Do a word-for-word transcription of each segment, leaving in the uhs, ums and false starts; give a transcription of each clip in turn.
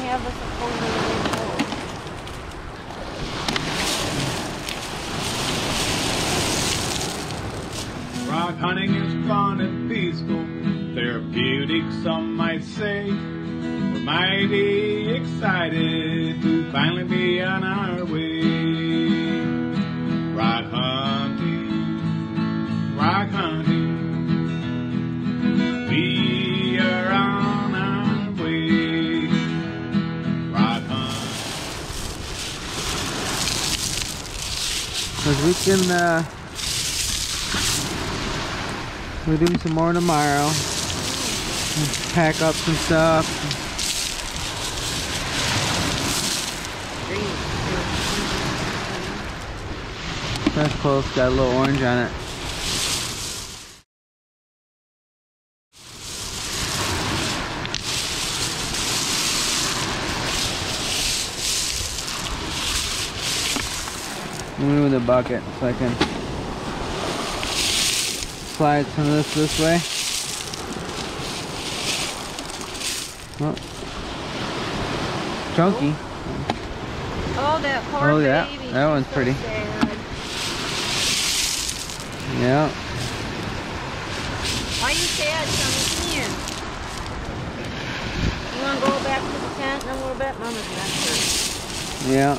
have a supposedly Rock hunting is fun and peaceful, therapeutic some might say. We're mighty excited to finally be on our way. Rock hunting, rock hunting, we are on our way. Rock hunting. Cause we can uh we'll do some more tomorrow. Pack up some stuff. That's close, got a little orange on it. Move the bucket so I can slide some of this this way. Oh. Chunky. Oh, that poor Oh yeah, baby. that one's She's so pretty. sad. Yeah. Why you sad, Sonny? Come here. You want to go back to the tent in a little bit? Mama's not sure. Yeah.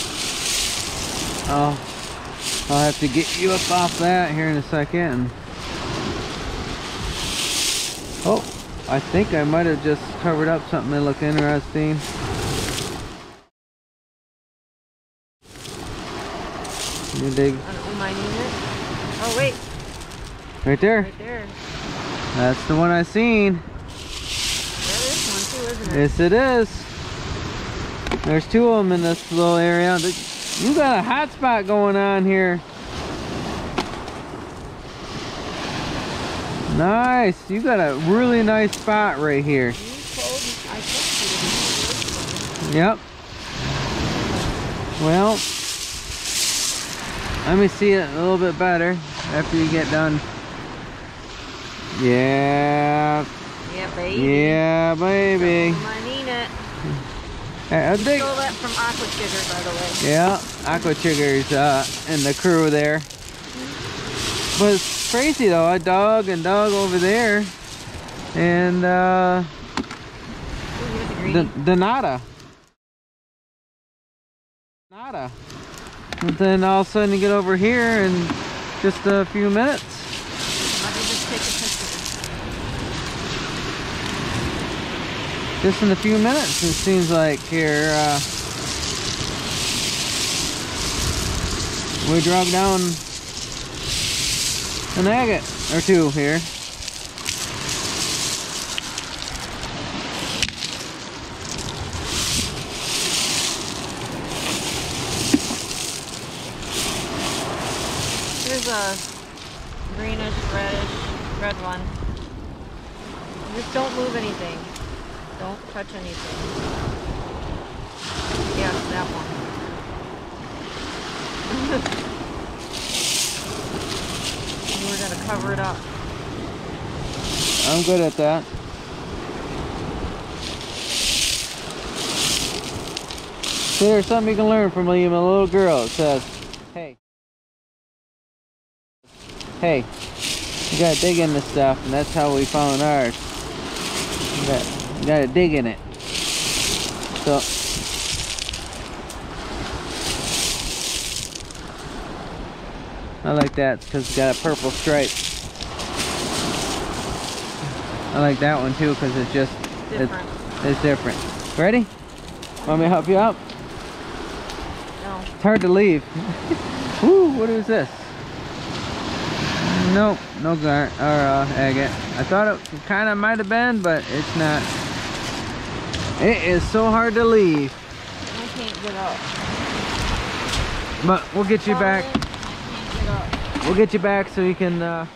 Oh, I'll have to get you up off that here in a second. Oh, I think I might have just covered up something that looked interesting. You dig? On oh, my unit. Oh wait. Right there. Right there. That's the one I seen. That is one too, isn't it? Yes, it is. There's two of them in this little area. You got a hot spot going on here. Nice. You got a really nice spot right here. Yep. Well, let me see it a little bit better after you get done. Yeah. Yeah, baby. Yeah, baby. I need it. I think. Stole that from Aqua Sugar, by the way. Yeah, Aqua Sugar's uh, and the crew there. But it's crazy though. I dug and dug over there, and uh, the the nada, nada. And then all of a sudden you get over here in just a few minutes. Let me just take a picture. Just in a few minutes, it seems like here. Uh, we drug down an agate or two here. Here's a greenish, reddish, red one. Just don't move anything. Don't touch anything. Yes, that one. We're gonna cover it up. I'm good at that. See, there's something you can learn from even a little girl. It says, hey, hey, you gotta dig in this stuff, and that's how we found ours. You gotta, you gotta dig in it. So, I like that because it's got a purple stripe. I like that one too because it's just Different. It's, it's different. Ready? Want me to help you out? No. It's hard to leave. Woo, what is this? Nope, no gar or uh, agate. I thought it kind of might have been, but it's not. It is so hard to leave. I can't get up. But we'll get you back. I can't get up. We'll get you back so you can. Uh...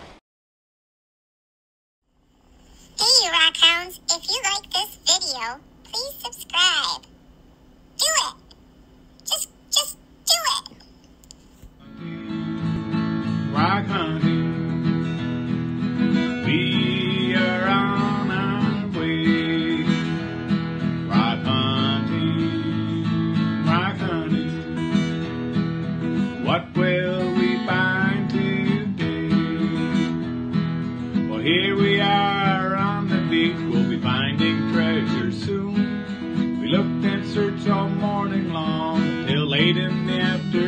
Hey, you rock hounds! If you like this video, please subscribe. Do it. Just, just do it. Rock hunting, we are on our way. Rock hunting. what will we find today? Well, here we are on the beach, we'll be finding treasure soon. We looked and searched all morning long, till late in the afternoon.